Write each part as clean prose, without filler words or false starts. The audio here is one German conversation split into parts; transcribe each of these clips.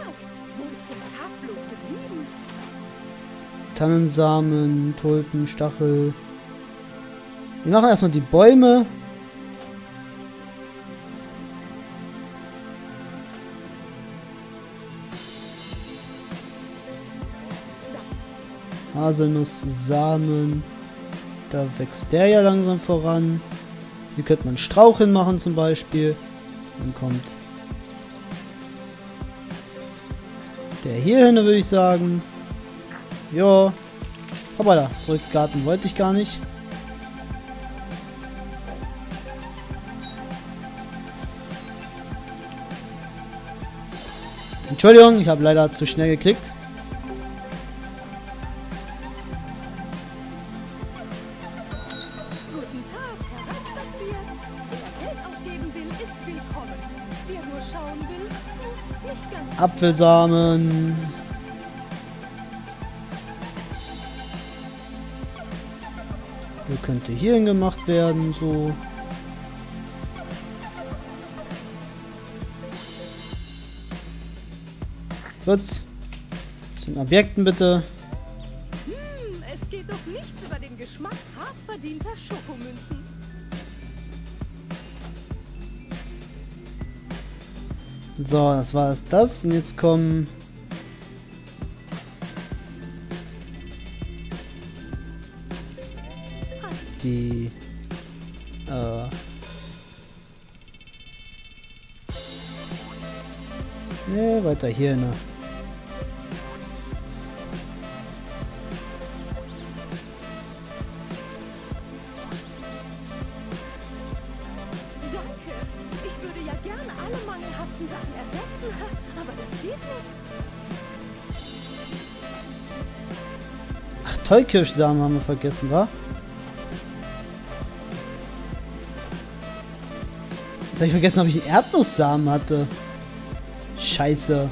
Wo ist der Tag bloß geblieben? Tannensamen, Tulpen, Stachel. Wir machen erstmal die Bäume. Haselnusssamen. Da wächst der ja langsam voran. Hier könnte man Strauch hinmachen zum Beispiel. Dann kommt der hier hin, würde ich sagen. Jo. Hoppala, zurück Garten wollte ich gar nicht. Entschuldigung, ich habe leider zu schnell geklickt. Guten Tag, hereinspaziert. Wer Geld ausgeben will, ist willkommen. Wer nur schauen will, nicht ganz. Apfelsamen. Der könnte hierhin gemacht werden, so. Gut. Zu den Objekten bitte. Es geht doch nichts über den Geschmack hart verdienter Schokomünzen. So, das war es das. Und jetzt kommen die ne, weiter hier, ne? Danke. Ich würde ja gerne alle mangelhaften Sachen ersetzen, aber das geht nicht. Ach, Tollkirschsamen haben wir vergessen, wa? Jetzt habe ich vergessen, ob ich einen Erdnusssamen hatte. Scheiße.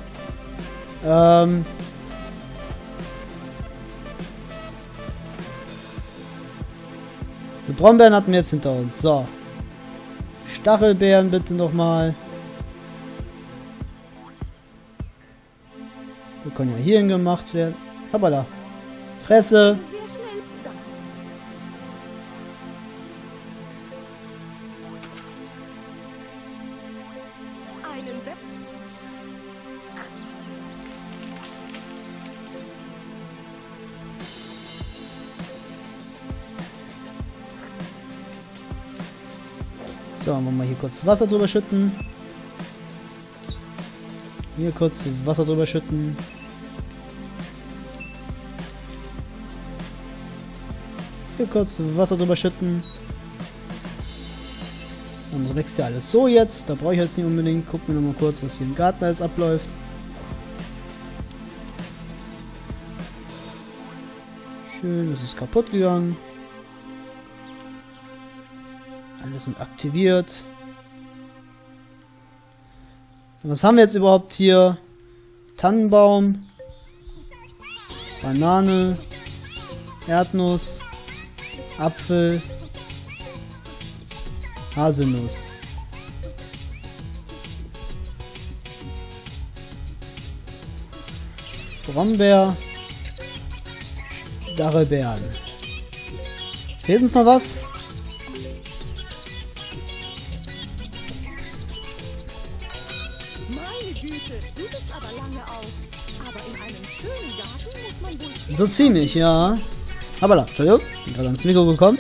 Die Brombeeren hatten wir jetzt hinter uns. So. Stachelbeeren bitte nochmal. Wir können ja hierhin gemacht werden. Hoppala. Fresse. Sehr schnell. Das einen Web. So, wollen wir mal hier kurz Wasser drüber schütten. Hier kurz Wasser drüber schütten. Hier kurz Wasser drüber schütten. Dann wächst ja alles so jetzt. Da brauche ich jetzt nicht unbedingt. Gucken wir noch mal kurz, was hier im Garten alles abläuft. Schön, es ist kaputt gegangen. Alle sind aktiviert. Und was haben wir jetzt überhaupt hier? Tannenbaum, Banane, Erdnuss, Apfel, Haselnuss. Brombeer, Stachelbeeren. Fehlt uns noch was? Meine Güte, du bist aber lange aus. Aber in einem schönen Garten muss man wohl... So ziemlich, ja. Aber da, Entschuldigung, bin gerade ans Mikro gekommen.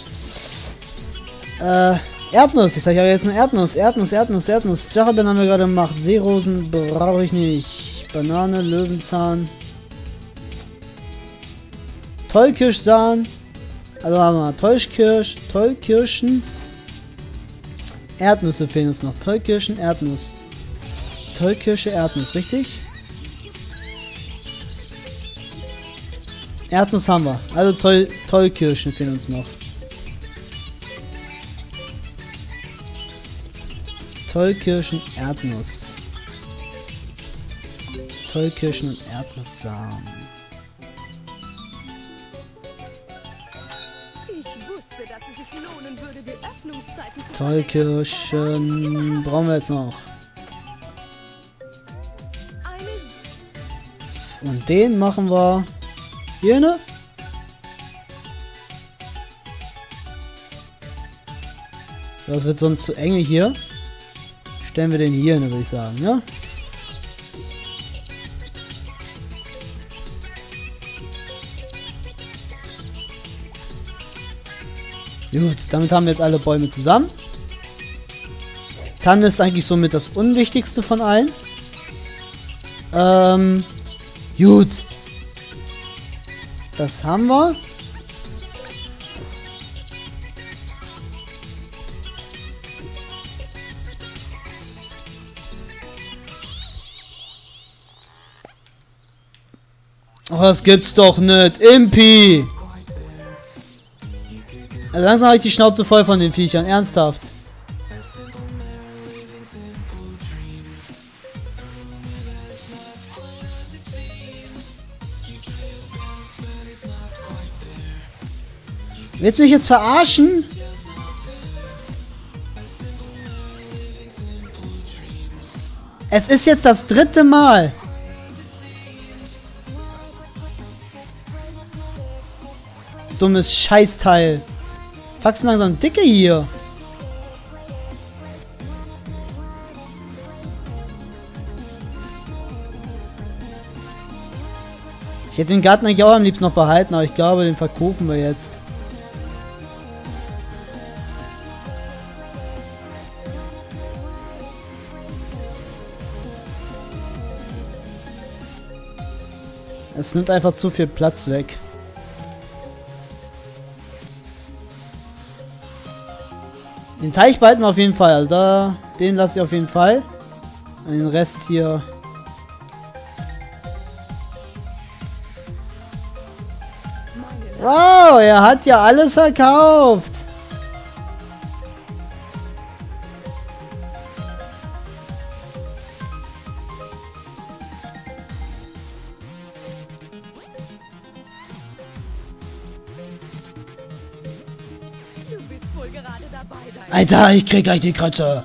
Erdnuss, ich sage ja jetzt eine Erdnuss. Stachelbeeren haben wir gerade gemacht. Seerosen brauche ich nicht. Banane, Löwenzahn. Tollkirschsamen. Also haben wir Tollkirschen. Erdnüsse fehlen uns noch. Tollkirsche, Erdnuss, richtig? Erdnuss haben wir. Also Tollkirschen fehlen uns noch. Tollkirschen, Erdnuss. Tollkirschen und Erdnusssamen. Ich wusste, dass es sich lohnen würde, die Öffnungszeiten zu Tollkirschen brauchen wir jetzt noch. Eine Und den machen wir hier, ne? Das wird sonst zu enge hier. Stellen wir den hier, ne, würde ich sagen, ja? Gut, damit haben wir jetzt alle Bäume zusammen. Tanne ist eigentlich somit das Unwichtigste von allen. Gut. Das haben wir. Oh, das gibt's doch nicht. Impi! Also langsam habe ich die Schnauze voll von den Viechern. Ernsthaft. Willst du mich jetzt verarschen? Es ist jetzt das 3. Mal. Dummes Scheißteil. Wachsen langsam dicke hier. Ich hätte den Garten eigentlich auch am liebsten noch behalten, aber ich glaube, den verkaufen wir jetzt. Es nimmt einfach zu viel Platz weg. Den Teich behalten wir auf jeden Fall. Also den lasse ich auf jeden Fall. Und den Rest hier. Wow, er hat ja alles verkauft. Du bist wohl gerade dabei, dein Alter, ich krieg gleich die Kröte.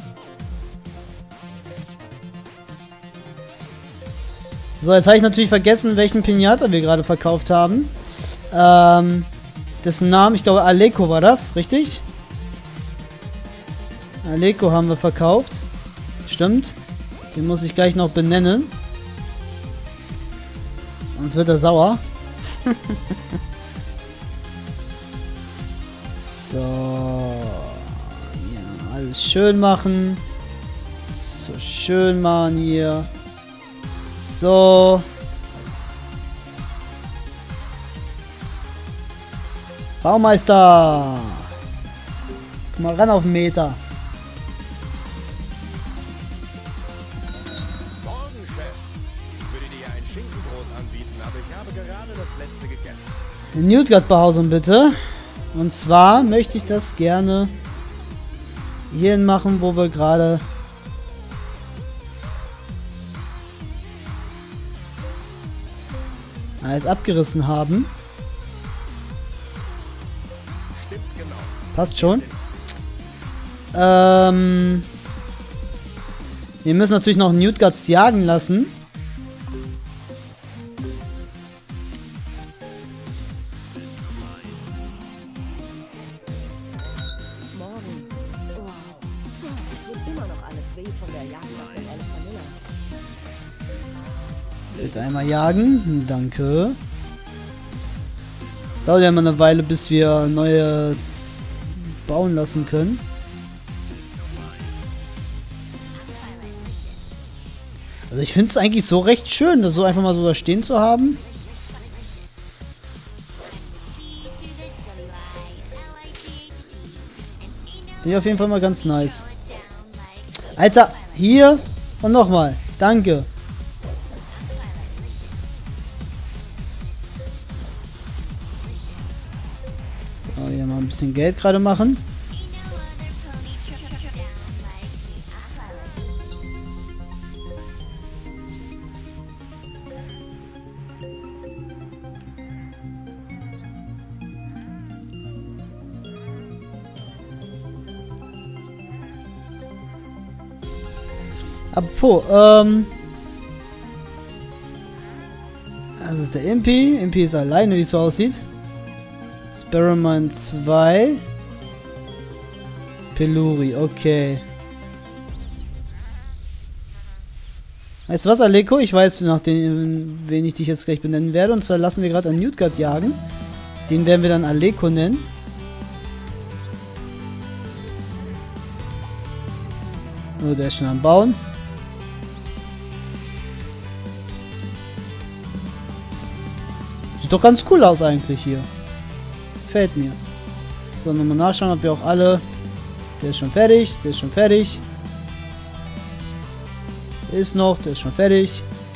So, jetzt habe ich natürlich vergessen, welchen Pinata wir gerade verkauft haben. Dessen Namen, ich glaube, Aleko war das, richtig? Aleko haben wir verkauft. Stimmt. Den muss ich gleich noch benennen. Sonst wird er sauer. So. Ja, alles schön machen. So schön machen hier. So. Baumeister. Komm mal ran auf den Meter. Morgen, Chef. Ich würde dir ein Schinkenbrot anbieten, aber ich habe gerade das letzte gegessen. Eine Newtgut-Behausung bitte. Und zwar möchte ich das gerne hierhin machen, wo wir gerade alles abgerissen haben. Stimmt genau. Passt schon. Wir müssen natürlich noch Newtguts jagen lassen. Morgen. Wow. Es tut immer noch alles weh von der Jagd nach dem Elefanilla. Bitte einmal jagen. Danke. Dauert ja immer eine Weile, bis wir Neues bauen lassen können. Also ich finde es eigentlich so recht schön, das so einfach mal so da stehen zu haben. Finde ich auf jeden Fall mal ganz nice. Alter, hier und nochmal. Danke. So, hier mal ein bisschen Geld gerade machen. Apropos, Das ist der Impi. Impi ist alleine, wie es so aussieht. Sparrowman 2. Peluri, okay. Weißt du was, Aleko? Ich weiß, nach dem, wen ich dich jetzt gleich benennen werde. Und zwar lassen wir gerade einen Newtguard jagen. Den werden wir dann Aleko nennen. Oh, der ist schon am Bauen. Sieht doch ganz cool aus eigentlich hier. Gefällt mir. So, nochmal nachschauen, ob wir auch alle... Der ist schon fertig, der ist schon fertig. Der ist noch, der ist schon fertig.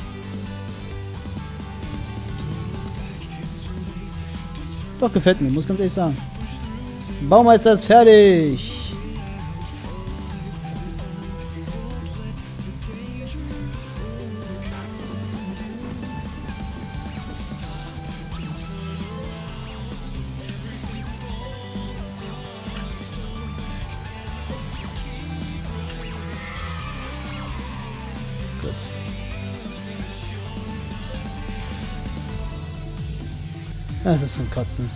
Doch, gefällt mir, muss ganz ehrlich sagen. Baumeister ist fertig. Das ist zum Kotzen.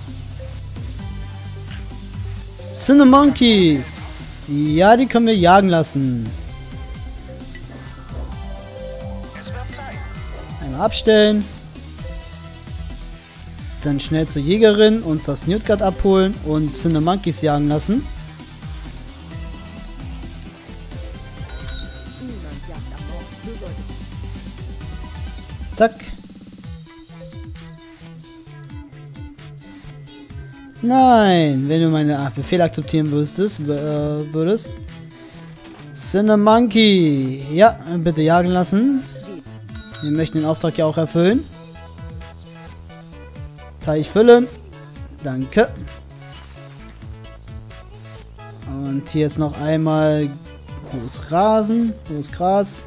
Cinemonkeys. Ja, die können wir jagen lassen. Einmal abstellen. Dann schnell zur Jägerin, uns das Newtguard abholen und Cinemonkeys jagen lassen. Zack. Nein, wenn du meine Befehle akzeptieren würdest. Cinemonkey. Ja, bitte jagen lassen. Wir möchten den Auftrag ja auch erfüllen. Teich füllen. Danke. Und hier jetzt noch einmal groß Rasen, groß Gras.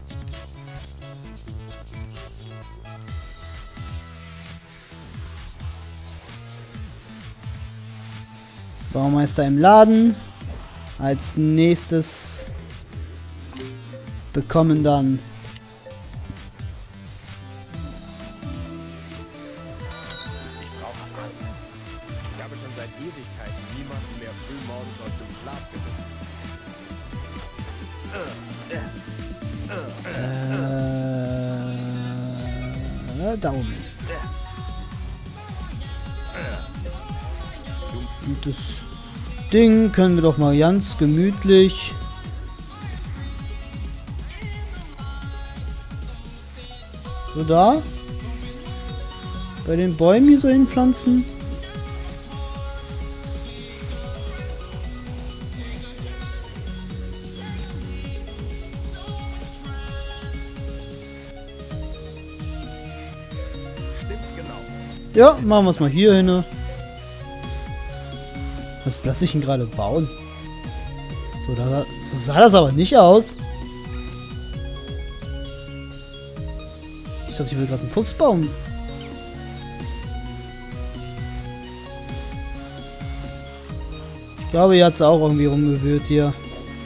Baumeister im Laden. Als nächstes bekommen dann Ich habe schon seit Ewigkeiten niemanden mehr frühmorgens aus dem Schlaf gerissen. da oben. Und das Ding können wir doch mal ganz gemütlich so da bei den Bäumen hier so hinpflanzen. Stimmt genau. Ja, machen wir es mal hier hin. Was lasse ich ihn gerade bauen? So sah das aber nicht aus. Ich dachte, ich will gerade einen Fuchs bauen. Ich glaube, hier hat es auch irgendwie rumgewühlt hier.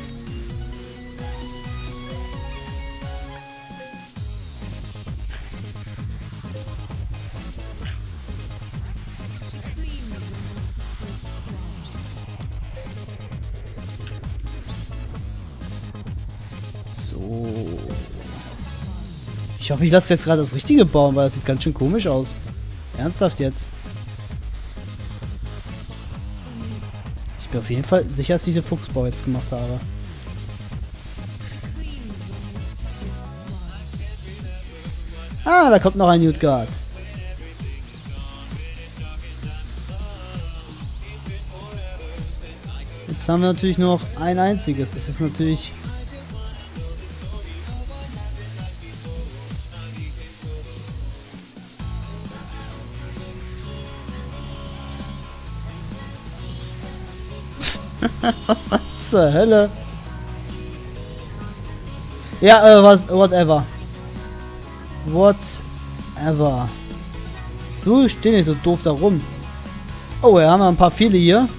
Ich hoffe, ich lasse jetzt gerade das Richtige bauen, weil das sieht ganz schön komisch aus. Ernsthaft jetzt. Ich bin auf jeden Fall sicher, dass ich diese Fuchsbau jetzt gemacht habe. Ah, da kommt noch ein Newtguard. Jetzt haben wir natürlich nur noch ein einziges. Das ist natürlich... Was zur Hölle? Ja, whatever. Whatever. Du steh nicht so doof da rum. Oh, wir haben ein paar viele hier.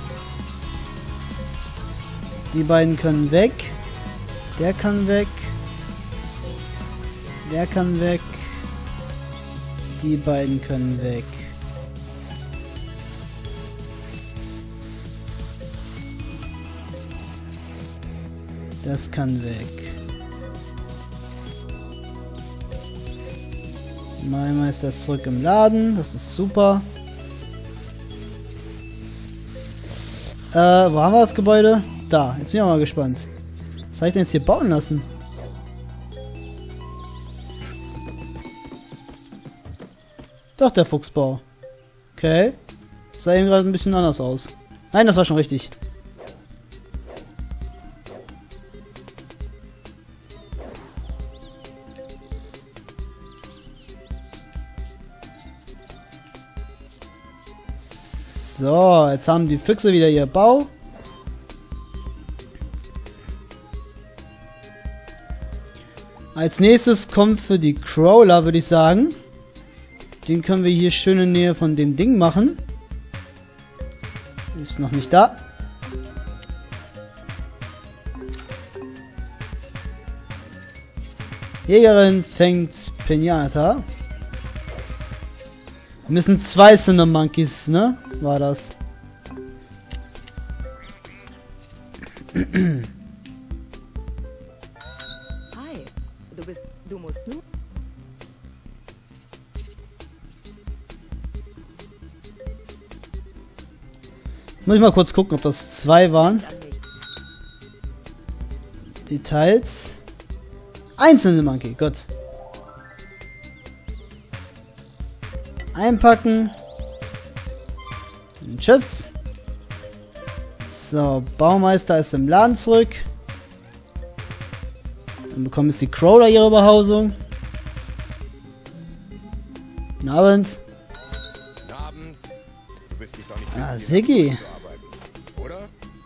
Die beiden können weg. Der kann weg. Der kann weg. Die beiden können weg. Das kann weg. Maimeister ist zurück im Laden. Das ist super. Wo haben wir das Gebäude? Da. Jetzt bin ich mal gespannt. Was habe ich denn jetzt hier bauen lassen? Doch, der Fuchsbau. Okay. Sah eben gerade ein bisschen anders aus. Nein, das war schon richtig. So, jetzt haben die Füchse wieder ihr Bau. Als nächstes kommt für die Crawler, würde ich sagen. Den können wir hier schön in Nähe von dem Ding machen. Ist noch nicht da. Jägerin fängt Pinata. Wir müssen 2 Cinnamon-Monkeys, ne? War das. Hi, du musst nur... Muss ich mal kurz gucken, ob das 2 waren. Details. 1 Cinnamon-Monkey, gut. Einpacken. Und tschüss. So, Baumeister ist im Laden zurück. Dann bekommen jetzt die Crawler ihre Behausung. Guten Abend. Guten Abend. Du bist dich doch nicht Ah, Siggi. zu arbeiten, oder?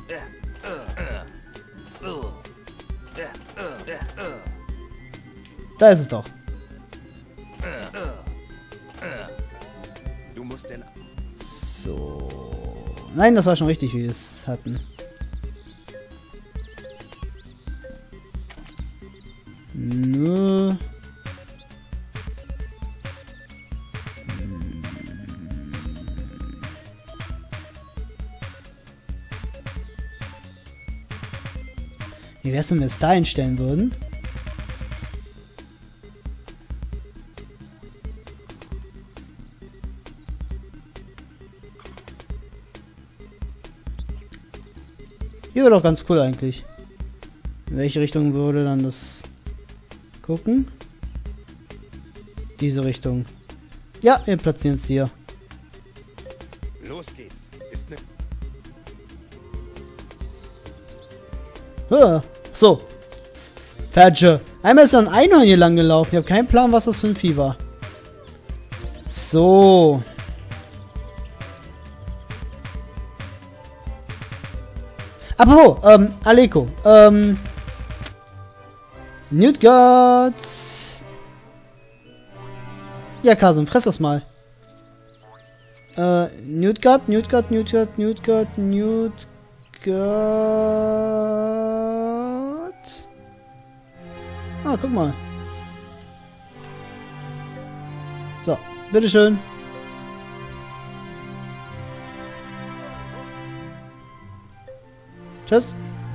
Da ist es doch. Du musst denn... So. Nein, das war schon richtig, wie wir es hatten. Nö. Wie wär's, wenn wir es da einstellen würden? Hier wäre doch ganz cool eigentlich. In welche Richtung würde dann das gucken? Diese Richtung. Ja, wir platzieren es hier. Los geht's. Ist ne... So. Fertige. Einmal ist ein Einhorn hier lang gelaufen. Ich habe keinen Plan, was das für ein Vieh war. So. Apropos, Aleko. Newtgard. Ja, Kasum, fress das mal. Newtgard. Ah, guck mal. So, bitteschön. Tschüss.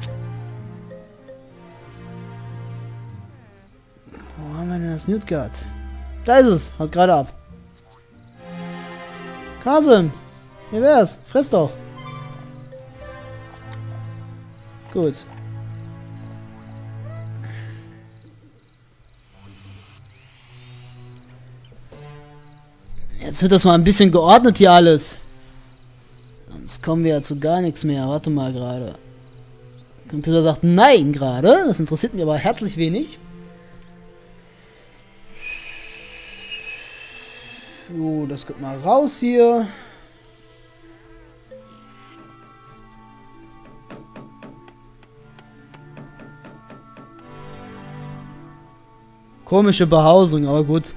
Wo haben wir denn das Newtgard? Da ist es. Haut gerade ab. Kasim. Hier wär's. Friss doch. Gut. Jetzt wird das mal ein bisschen geordnet hier alles. Sonst kommen wir ja zu gar nichts mehr. Warte mal gerade. Computer sagt nein gerade. Das interessiert mich aber herzlich wenig. So, das kommt mal raus hier. Komische Behausung, aber gut.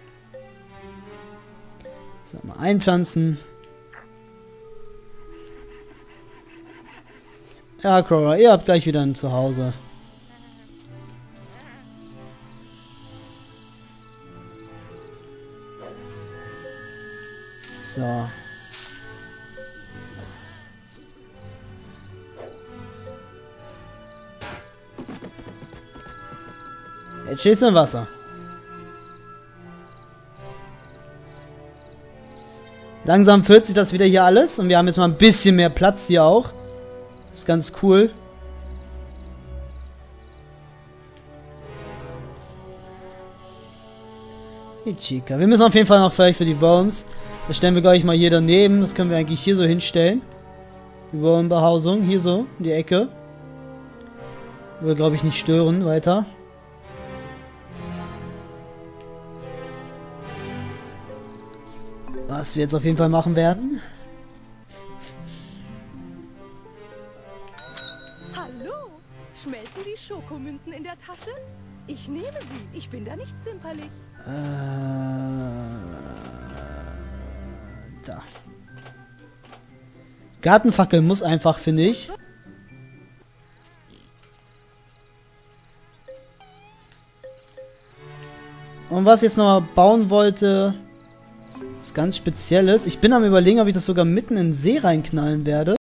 So, mal einpflanzen. Ja, Cora, ihr habt gleich wieder ein Zuhause. So. Jetzt stehst du im Wasser. Langsam füllt sich das wieder hier alles und wir haben jetzt mal ein bisschen mehr Platz hier auch. Ist ganz cool. Die Chica. Wir müssen auf jeden Fall noch vielleicht für die Worms. Das stellen wir gleich mal hier daneben. Das können wir eigentlich hier so hinstellen. Die Wormbehausung. Hier so, in die Ecke. Würde, glaube ich, nicht stören weiter. Was wir jetzt auf jeden Fall machen werden. Hallo? Schmelzen die Schokomünzen in der Tasche? Ich nehme sie. Ich bin da nicht zimperlich. Da. Gartenfackel muss einfach, finde ich. Und was ich jetzt noch mal bauen wollte, ist ganz Spezielles. Ich bin am Überlegen, ob ich das sogar mitten in den See reinknallen werde.